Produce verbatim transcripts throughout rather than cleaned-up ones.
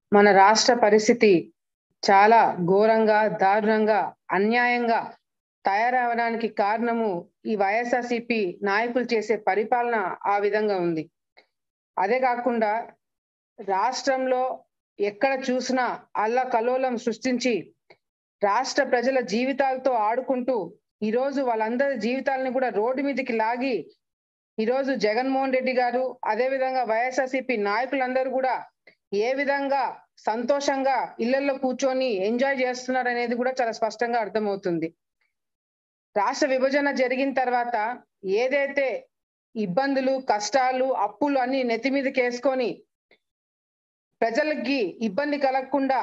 మన రాష్ట్ర పరిస్థితి చాలా ఘోరంగా, దారుణంగా, అన్యాయంగా తయారవడానికి కారణము ఈ వైఎస్ఆర్‌సీపీ నాయకులు చేసే పరిపాలన ఆ విధంగా ఉంది. అదే కాకుండా రాష్ట్రంలో ఎక్కడ చూసినా అల్లకల్లోలం సృష్టించి రాష్ట్ర ప్రజల జీవితాలతో ఆడుకుంటూ ఈరోజు వాళ్ళందరి జీవితాలను కూడా రోడ్డు మీదకి లాగి ఈరోజు జగన్మోహన్ రెడ్డి గారు అదే విధంగా వైఎస్ఆర్‌సీపీ నాయకులందరూ కూడా ఏ విధంగా సంతోషంగా ఇళ్లలో కూర్చొని ఎంజాయ్ చేస్తున్నారు అనేది కూడా చాలా స్పష్టంగా అర్థమవుతుంది. రాష్ట్ర విభజన జరిగిన తర్వాత ఏదైతే ఇబ్బందులు, కష్టాలు, అప్పులు అన్ని నెత్తి మీదకి వేసుకొని ప్రజలకి ఇబ్బంది కలగకుండా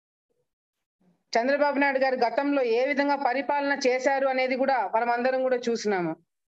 చంద్రబాబు నాయుడు గారు గతంలో ఏ విధంగా పరిపాలన చేశారు అనేది కూడా మనం అందరం కూడా చూసినాము.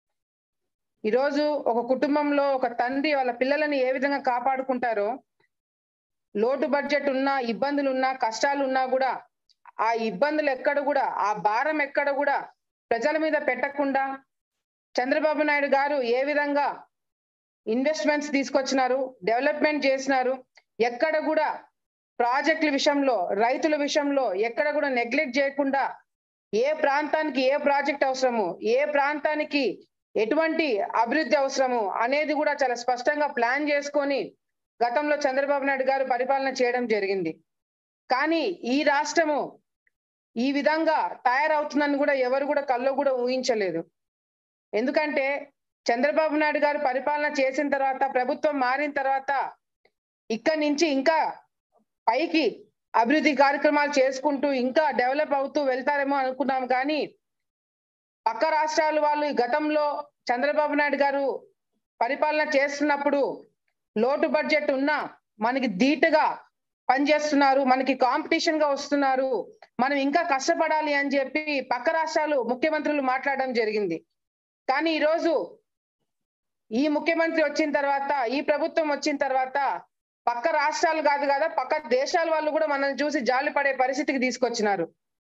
ఈరోజు ఒక కుటుంబంలో ఒక తండ్రి వాళ్ళ పిల్లలని ఏ విధంగా కాపాడుకుంటారో, లోటు బడ్జెట్ ఉన్నా, ఇబ్బందులు ఉన్నా, కష్టాలు ఉన్నా కూడా ఆ ఇబ్బందులు ఎక్కడ కూడా, ఆ భారం ఎక్కడ కూడా ప్రజల మీద పెట్టకుండా చంద్రబాబు నాయుడు గారు ఏ విధంగా ఇన్వెస్ట్మెంట్స్ తీసుకొచ్చినారు, డెవలప్మెంట్ చేసినారు, ఎక్కడ కూడా ప్రాజెక్టుల విషయంలో, రైతుల విషయంలో ఎక్కడ కూడా నెగ్లెక్ట్ చేయకుండా ఏ ప్రాంతానికి ఏ ప్రాజెక్ట్ అవసరము, ఏ ప్రాంతానికి ఎటువంటి అభివృద్ధి అవసరము అనేది కూడా చాలా స్పష్టంగా ప్లాన్ చేసుకొని గతంలో చంద్రబాబు నాయుడు గారు పరిపాలన చేయడం జరిగింది. కానీ ఈ రాష్ట్రము ఈ విధంగా తయారవుతుందని కూడా ఎవరు కూడా కల్లో కూడా ఊహించలేదు. ఎందుకంటే చంద్రబాబు నాయుడు గారు పరిపాలన చేసిన తర్వాత, ప్రభుత్వం మారిన తర్వాత ఇక్కడి నుంచి ఇంకా పైకి అభివృద్ధి కార్యక్రమాలు చేసుకుంటూ ఇంకా డెవలప్ అవుతూ వెళ్తారేమో అనుకున్నాం. కానీ పక్క రాష్ట్రాల వాళ్ళు గతంలో చంద్రబాబు నాయుడు గారు పరిపాలన చేస్తున్నప్పుడు లోటు బడ్జెట్ ఉన్నా మనకి ధీటుగా పనిచేస్తున్నారు, మనకి కాంపిటీషన్ గా వస్తున్నారు, మనం ఇంకా కష్టపడాలి అని చెప్పి పక్క రాష్ట్రాలు ముఖ్యమంత్రులు మాట్లాడడం జరిగింది. కానీ ఈరోజు ఈ ముఖ్యమంత్రి వచ్చిన తర్వాత, ఈ ప్రభుత్వం వచ్చిన తర్వాత పక్క రాష్ట్రాలు కాదు కదా, పక్క దేశాల వాళ్ళు కూడా మనల్ని చూసి జాలి పడే పరిస్థితికి తీసుకొచ్చినారు.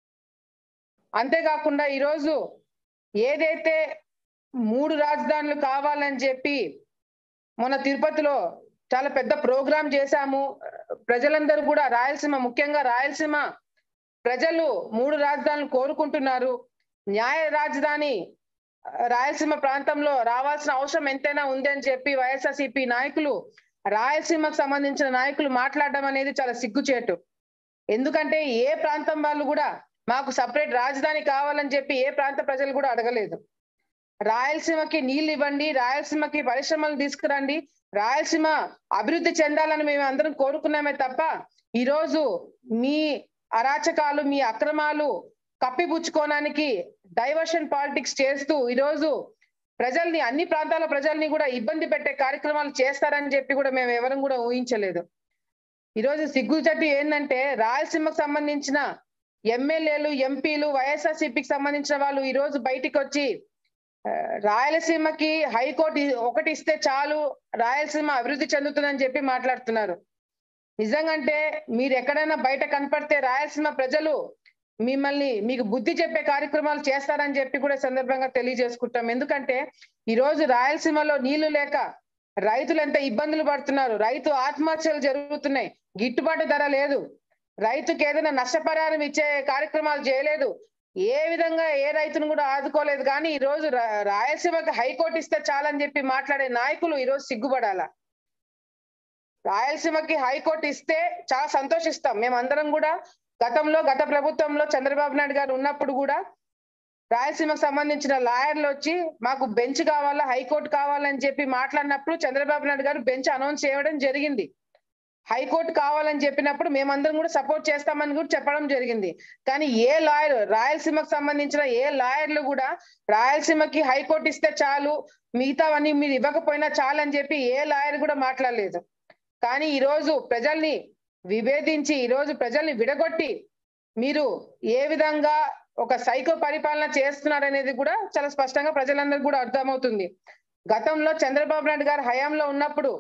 అంతేకాకుండా ఈరోజు ఏదైతే మూడు రాజధానులు కావాలని చెప్పి మొన్న తిరుపతిలో చాలా పెద్ద ప్రోగ్రాం చేశాము. ప్రజలందరూ కూడా రాయలసీమ, ముఖ్యంగా రాయలసీమ ప్రజలు మూడు రాజధానులు కోరుకుంటున్నారు. న్యాయ రాజధాని రాయలసీమ ప్రాంతంలో రావాల్సిన అవసరం ఎంతైనా ఉంది అని చెప్పి వైఎస్ఆర్‌సీపీ నాయకులు, రాయలసీమకు సంబంధించిన నాయకులు మాట్లాడడం అనేది చాలా సిగ్గుచేటు. ఎందుకంటే ఏ ప్రాంతం వాళ్ళు కూడా మాకు సపరేట్ రాజధాని కావాలని చెప్పి ఏ ప్రాంత ప్రజలు కూడా అడగలేదు. రాయలసీమకి నీళ్లు ఇవ్వండి, రాయలసీమకి పరిశ్రమలు తీసుకురండి, రాయలసీమ అభివృద్ధి చెందాలని మేము అందరం కోరుకున్నామే తప్ప ఈరోజు మీ అరాచకాలు, మీ అక్రమాలు కప్పిపుచ్చుకోవడానికి డైవర్షన్ పాలిటిక్స్ చేస్తూ ఈరోజు ప్రజల్ని, అన్ని ప్రాంతాల ప్రజల్ని కూడా ఇబ్బంది పెట్టే కార్యక్రమాలు చేస్తారని చెప్పి కూడా మేము ఎవరం కూడా ఊహించలేదు. ఈరోజు సిగ్గుచేటు ఏంటంటే రాయలసీమకు సంబంధించిన ఎమ్మెల్యేలు, ఎంపీలు, వైఎస్ఆర్‌సీపీకి సంబంధించిన వాళ్ళు ఈరోజు బయటికి వచ్చి రాయలసీమకి హైకోర్టు ఒకటి ఇస్తే చాలు, రాయలసీమ అభివృద్ధి చెందుతుందని చెప్పి మాట్లాడుతున్నారు. నిజంగంటే మీరు ఎక్కడైనా బయట కనపడితే రాయలసీమ ప్రజలు మిమ్మల్ని, మీకు బుద్ధి చెప్పే కార్యక్రమాలు చేస్తారని చెప్పి కూడా సందర్భంగా తెలియజేసుకుంటాం. ఎందుకంటే ఈరోజు రాయలసీమలో నీళ్లు లేక రైతులు ఎంత ఇబ్బందులు పడుతున్నారు, రైతు ఆత్మహత్యలు జరుగుతున్నాయి, గిట్టుబాటు ధర లేదు, రైతుకి ఏదైనా నష్టపరిహారం ఇచ్చే కార్యక్రమాలు చేయలేదు, ఏ విధంగా ఏ రైతును కూడా ఆదుకోలేదు. కానీ ఈ రోజు రాయలసీమకి హైకోర్టు ఇస్తే చాలని చెప్పి మాట్లాడే నాయకులు ఈరోజు సిగ్గుపడాల. రాయలసీమకి హైకోర్టు ఇస్తే చాలా సంతోషిస్తాం మేమందరం కూడా. గతంలో గత ప్రభుత్వంలో చంద్రబాబు నాయుడు గారు ఉన్నప్పుడు కూడా రాయలసీమకు సంబంధించిన లాయర్లు వచ్చి మాకు బెంచ్ కావాలా, హైకోర్టు కావాలని చెప్పి మాట్లాడినప్పుడు చంద్రబాబు నాయుడు గారు బెంచ్ అనౌన్స్ చేయడం జరిగింది. హైకోర్టు కావాలని చెప్పినప్పుడు మేమందరం కూడా సపోర్ట్ చేస్తామని కూడా చెప్పడం జరిగింది. కానీ ఏ లాయర్, రాయలసీమకు సంబంధించిన ఏ లాయర్లు కూడా రాయలసీమకి హైకోర్టు ఇస్తే చాలు, మిగతావన్నీ మీరు ఇవ్వకపోయినా చాలు అని చెప్పి ఏ లాయర్ కూడా మాట్లాడలేదు. కానీ ఈరోజు ప్రజల్ని విభేదించి, ఈరోజు ప్రజల్ని విడగొట్టి మీరు ఏ విధంగా ఒక సైకో పరిపాలన చేస్తున్నారనేది కూడా చాలా స్పష్టంగా ప్రజలందరికీ కూడా అర్థమవుతుంది. గతంలో చంద్రబాబు నాయుడు గారు హయాంలో ఉన్నప్పుడు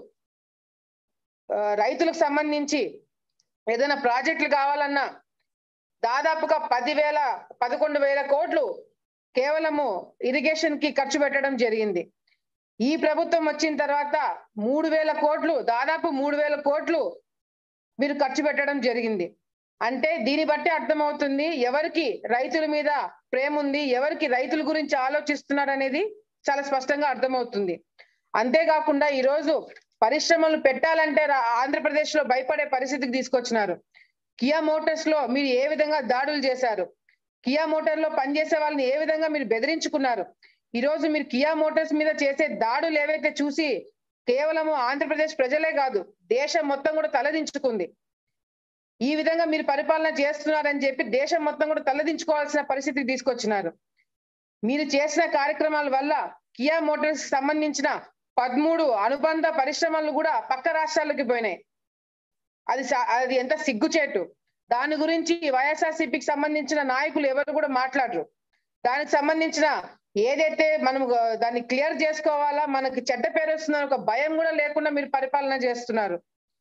రైతులకు సంబంధించి ఏదైనా ప్రాజెక్టులు కావాలన్నా దాదాపుగా పదివేల పదకొండు వేల కోట్లు కేవలము ఇరిగేషన్ కి ఖర్చు పెట్టడం జరిగింది. ఈ ప్రభుత్వం వచ్చిన తర్వాత మూడు వేల కోట్లు, దాదాపు మూడు వేల కోట్లు మీరు ఖర్చు పెట్టడం జరిగింది. అంటే దీన్ని బట్టి అర్థమవుతుంది ఎవరికి రైతుల మీద ప్రేమ ఉంది, ఎవరికి రైతుల గురించి ఆలోచిస్తున్నారు అనేది చాలా స్పష్టంగా అర్థమవుతుంది. అంతేకాకుండా ఈ రోజు పరిశ్రమలు పెట్టాలంటే ఆంధ్రప్రదేశ్ లో భయపడే పరిస్థితికి తీసుకొచ్చినారు. కియా మోటార్స్ లో మీరు ఏ విధంగా దాడులు చేశారు, కియా మోటార్ లో పనిచేసే వాళ్ళని ఏ విధంగా మీరు బెదిరించుకున్నారు. ఈ రోజు మీరు కియా మోటార్స్ మీద చేసే దాడులు ఏవైతే చూసి కేవలము ఆంధ్రప్రదేశ్ ప్రజలే కాదు దేశం మొత్తం కూడా తలదించుకుంది. ఈ విధంగా మీరు పరిపాలన చేస్తున్నారని చెప్పి దేశం మొత్తం కూడా తలదించుకోవాల్సిన పరిస్థితికి తీసుకొచ్చినారు. మీరు చేసిన కార్యక్రమాల వల్ల కియా మోటార్స్ సంబంధించిన పదమూడు అనుబంధ పరిశ్రమలు కూడా పక్క రాష్ట్రాలకి పోయినాయి. అది అది ఎంత సిగ్గుచేటు. దాని గురించి వైఎస్ఆర్సీపీకి సంబంధించిన నాయకులు ఎవరు కూడా మాట్లాడరు. దానికి సంబంధించిన ఏదైతే మనం దాన్ని క్లియర్ చేసుకోవాలా, మనకి చెడ్డ పేరు వస్తుందని ఒక భయం కూడా లేకుండా మీరు పరిపాలన చేస్తున్నారు.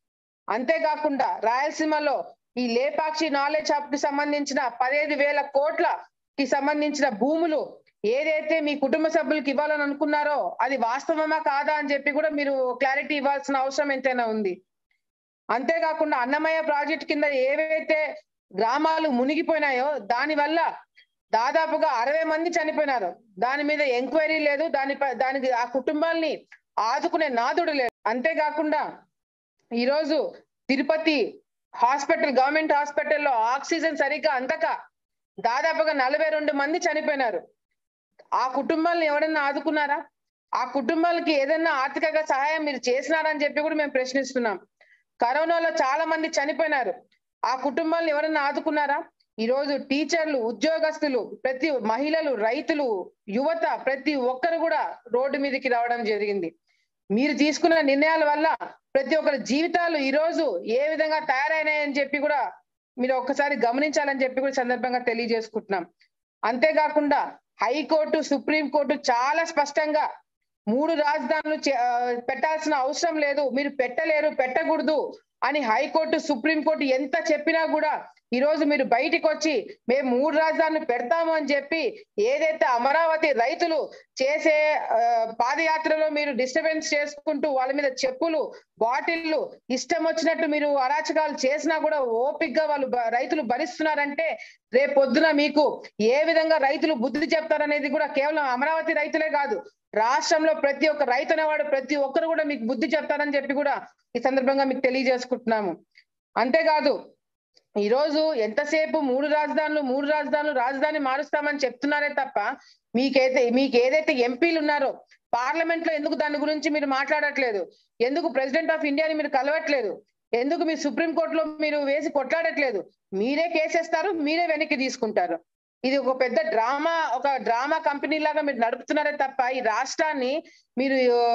అంతేకాకుండా రాయలసీమలో ఈ లేపాక్షి నాలెడ్జ్ హబ్ కి సంబంధించిన పదిహేను వేల కోట్లకి సంబంధించిన భూములు ఏదైతే మీ కుటుంబ సభ్యులకు ఇవ్వాలని అనుకున్నారో అది వాస్తవమా కాదా అని చెప్పి కూడా మీరు క్లారిటీ ఇవ్వాల్సిన అవసరం ఎంతైనా ఉంది. అంతేకాకుండా అన్నమయ్య ప్రాజెక్ట్ కింద ఏవైతే గ్రామాలు మునిగిపోయినాయో దాని వల్ల దాదాపుగా అరవై మంది చనిపోయినారు. దాని మీద ఎంక్వైరీ లేదు, దానిపై దానికి ఆ కుటుంబాల్ని ఆదుకునే నాదుడు లేదు. అంతేకాకుండా ఈరోజు తిరుపతి హాస్పిటల్ గవర్నమెంట్ హాస్పిటల్లో ఆక్సిజన్ సరిగ్గా అందక దాదాపుగా నలభై రెండు మంది చనిపోయినారు. ఆ కుటుంబాలను ఎవరన్నా ఆదుకున్నారా? ఆ కుటుంబాలకి ఏదైనా ఆర్థికంగా సహాయం మీరు చేసినారని చెప్పి కూడా మేము ప్రశ్నిస్తున్నాం. కరోనాలో చాలా మంది చనిపోయినారు. ఆ కుటుంబాలను ఎవరన్నా ఆదుకున్నారా? ఈ రోజు టీచర్లు, ఉద్యోగస్తులు, ప్రతి మహిళలు, రైతులు, యువత ప్రతి ఒక్కరు కూడా రోడ్డు మీదకి రావడం జరిగింది. మీరు తీసుకున్న నిర్ణయాల వల్ల ప్రతి ఒక్కరి జీవితాలు ఈ రోజు ఏ విధంగా తయారైనాయని చెప్పి కూడా మీరు ఒక్కసారి గమనించాలని చెప్పి కూడా సందర్భంగా తెలియజేసుకుంటున్నాం. అంతేకాకుండా హైకోర్టు, సుప్రీంకోర్టు చాలా స్పష్టంగా మూడు రాజధానులు పెట్టాల్సిన అవసరం లేదు, మీరు పెట్టలేరు, పెట్టకూడదు అని హైకోర్టు, సుప్రీంకోర్టు ఎంత చెప్పినా కూడా ఈ రోజు మీరు బయటికి వచ్చి మేము మూడు రాజధానులు పెడతాము అని చెప్పి ఏదైతే అమరావతి రైతులు చేసే పాదయాత్రలో మీరు డిస్టర్బెన్స్ చేసుకుంటూ వాళ్ళ మీద చెప్పులు, బాటిళ్లు ఇష్టం వచ్చినట్టు మీరు అరాచకాలు చేసినా కూడా ఓపికగా వాళ్ళు రైతులు భరిస్తున్నారంటే రేపు పొద్దున మీకు ఏ విధంగా రైతులు బుద్ధి చెప్తారనేది కూడా కేవలం అమరావతి రైతులే కాదు, రాష్ట్రంలో ప్రతి ఒక్క రైతు అనేవాడు ప్రతి ఒక్కరు కూడా మీకు బుద్ధి చెప్తారని చెప్పి కూడా ఈ సందర్భంగా మీకు తెలియజేసుకుంటున్నాము. అంతేకాదు ఈ రోజు ఎంతసేపు మూడు రాజధానులు మూడు రాజధానులు రాజధాని మారుస్తామని చెప్తున్నారే తప్ప మీకైతే మీకు ఏదైతే ఎంపీలు ఉన్నారో పార్లమెంట్ లో ఎందుకు దాని గురించి మీరు మాట్లాడట్లేదు? ఎందుకు ప్రెసిడెంట్ ఆఫ్ ఇండియాని మీరు కలవట్లేదు? ఎందుకు మీరు సుప్రీంకోర్టులో మీరు వేసి కొట్లాడట్లేదు? మీరే కేసేస్తారు, మీరే వెనక్కి తీసుకుంటారు. ఇది ఒక పెద్ద డ్రామా, ఒక డ్రామా కంపెనీ లాగా మీరు నడుపుతున్నారే తప్ప ఈ రాష్ట్రాన్ని మీరు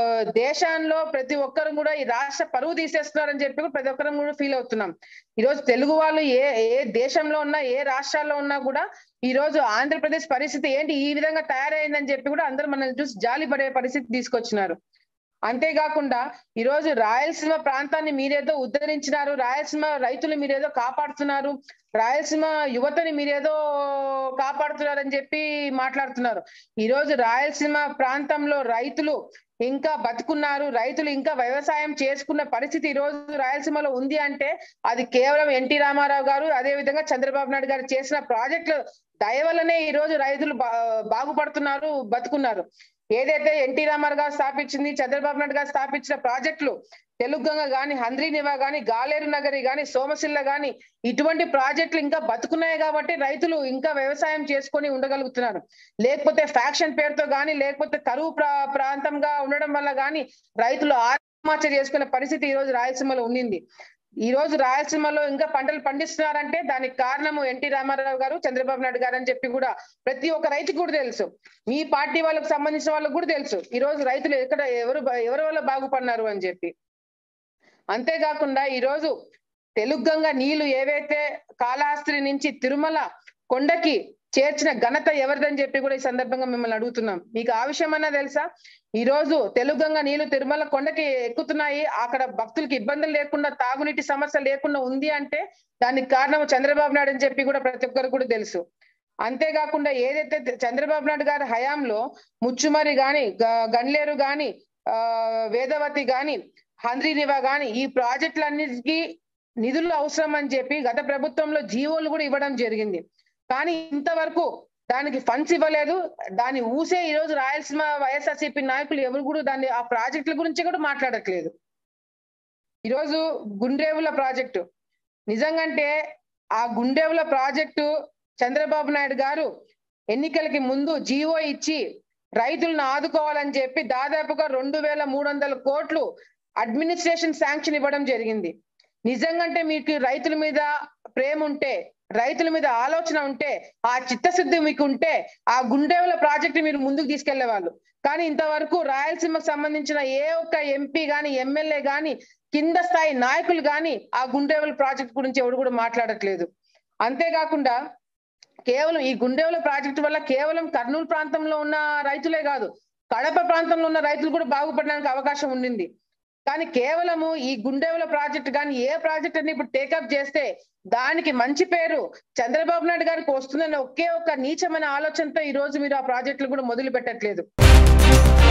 దేశంలో ప్రతి ఒక్కరు కూడా ఈ రాష్ట్ర పరువు తీసేస్తున్నారని చెప్పి ప్రతి ఒక్కరు కూడా ఫీల్ అవుతున్నాం. ఈ రోజు తెలుగు వాళ్ళు ఏ ఏ దేశంలో ఉన్నా, ఏ రాష్ట్రాల్లో ఉన్నా కూడా ఈ రోజు ఆంధ్రప్రదేశ్ పరిస్థితి ఏంటి ఈ విధంగా తయారైందని చెప్పి కూడా అందరూ మనల్ని చూసి జాలి పడే పరిస్థితి తీసుకొచ్చినారు. అంతేకాకుండా ఈ రోజు రాయలసీమ ప్రాంతాన్ని మీరేదో ఉద్ధరించినారు, రాయలసీమ రైతులు మీరేదో కాపాడుతున్నారు, రాయలసీమ యువతని మీరేదో కాపాడుతున్నారని చెప్పి మాట్లాడుతున్నారు. ఈ రోజు రాయలసీమ ప్రాంతంలో రైతులు ఇంకా బతుకున్నారు, రైతులు ఇంకా వ్యవసాయం చేసుకున్న పరిస్థితి ఈ రోజు రాయలసీమలో ఉంది అంటే అది కేవలం ఎన్టీ రామారావు గారు, అదే విధంగా చంద్రబాబు నాయుడు గారు చేసిన ప్రాజెక్టులు దయ వల్లనే ఈ రోజు రైతులు బాగుపడుతున్నారు, బతుకున్నారు. ఏదైతే ఎన్టీ రామారావు గారు స్థాపించింది, చంద్రబాబు నాయుడు గారు స్థాపించిన ప్రాజెక్టులు తెలుగంగ గాని, హంద్రీనివా గాని, గాలేరు నగరి గాని, సోమశిల్ల గాని ఇటువంటి ప్రాజెక్టులు ఇంకా బతుకున్నాయి కాబట్టి రైతులు ఇంకా వ్యవసాయం చేసుకొని ఉండగలుగుతున్నారు. లేకపోతే ఫ్యాక్షన్ పేరుతో గాని, లేకపోతే కరువు ప్రాంతంగా ఉండడం వల్ల గాని రైతులు ఆత్మహత్య చేసుకునే పరిస్థితి ఈ రోజు రాయలసీమలో ఉండింది. ఈ రోజు రాయలసీమలో ఇంకా పంటలు పండిస్తున్నారంటే దానికి కారణము ఎన్టీ రామారావు గారు, చంద్రబాబు నాయుడు గారు అని చెప్పి కూడా ప్రతి ఒక్క రైతుకు కూడా తెలుసు. మీ పార్టీ వాళ్ళకు సంబంధించిన వాళ్ళకు కూడా తెలుసు ఈ రోజు రైతులు ఎక్కడ ఎవరు ఎవరి వల్ల బాగుపడినారు అని చెప్పి. అంతేకాకుండా ఈ రోజు తెలుగంగ నీళ్లు ఏవైతే కాళహస్తి నుంచి తిరుమల కొండకి చేర్చిన ఘనత ఎవరిదని చెప్పి కూడా ఈ సందర్భంగా మిమ్మల్ని అడుగుతున్నాం. మీకు ఆ విషయం అన్నా తెలుసా? ఈ రోజు తెలుగంగ నీళ్లు తిరుమల కొండకి ఎక్కుతున్నాయి, అక్కడ భక్తులకు ఇబ్బందులు లేకుండా, తాగునీటి సమస్య లేకుండా ఉంది అంటే దానికి కారణం చంద్రబాబు నాయుడు అని చెప్పి కూడా ప్రతి ఒక్కరు కూడా తెలుసు. అంతేకాకుండా ఏదైతే చంద్రబాబు నాయుడు గారి హయాంలో ముచ్చుమరి గాని, గన్లేరు గాని, ఆ వేదవతి గాని, హంద్రీనివా గాని ఈ ప్రాజెక్టులన్నిటికీ నిధులు అవసరం అని చెప్పి గత ప్రభుత్వంలో జీవోలు కూడా ఇవ్వడం జరిగింది. కానీ ఇంతవరకు దానికి ఫండ్స్ ఇవ్వలేదు. దాన్ని ఊసే ఈ రోజు రాయలసీమ వైఎస్ఆర్సీపీ నాయకులు ఎవరు కూడా దాన్ని ఆ ప్రాజెక్టుల గురించి కూడా మాట్లాడట్లేదు. ఈరోజు గుండ్రేవుల ప్రాజెక్టు నిజంగంటే ఆ గుండ్రేవుల ప్రాజెక్టు చంద్రబాబు నాయుడు గారు ఎన్నికలకి ముందు జీవో ఇచ్చి రైతులను ఆదుకోవాలని చెప్పి దాదాపుగా రెండు వేల మూడు వందల కోట్లు అడ్మినిస్ట్రేషన్ శాంక్షన్ ఇవ్వడం జరిగింది. నిజంగంటే మీకు రైతుల మీద ప్రేమ ఉంటే, రైతుల మీద ఆలోచన ఉంటే, ఆ చిత్తశుద్ధి మీకు ఉంటే ఆ గుండ్రేవుల ప్రాజెక్టు మీరు ముందుకు తీసుకెళ్లే వాళ్ళు. కానీ ఇంతవరకు రాయలసీమకు సంబంధించిన ఏ ఒక్క ఎంపీ గాని ఎమ్మెల్యే గాని కింద స్థాయి నాయకులు గాని ఆ గుండ్రేవుల ప్రాజెక్టు గురించి ఎవరు కూడా మాట్లాడట్లేదు. అంతేకాకుండా కేవలం ఈ గుండ్రేవుల ప్రాజెక్టు వల్ల కేవలం కర్నూలు ప్రాంతంలో ఉన్న రైతులే కాదు, కడప ప్రాంతంలో ఉన్న రైతులు కూడా బాగుపడడానికి అవకాశం ఉండింది. కానీ కేవలము ఈ గుండ్రేవుల ప్రాజెక్టు కానీ ఏ ప్రాజెక్ట్ అని ఇప్పుడు టేకప్ చేస్తే దానికి మంచి పేరు చంద్రబాబు నాయుడు గారికి వస్తుందన్న ఒకే ఒక నీచమైన ఆలోచనతో ఈ రోజు మీరు ఆ ప్రాజెక్టులు కూడా మొదలు పెట్టట్లేదు.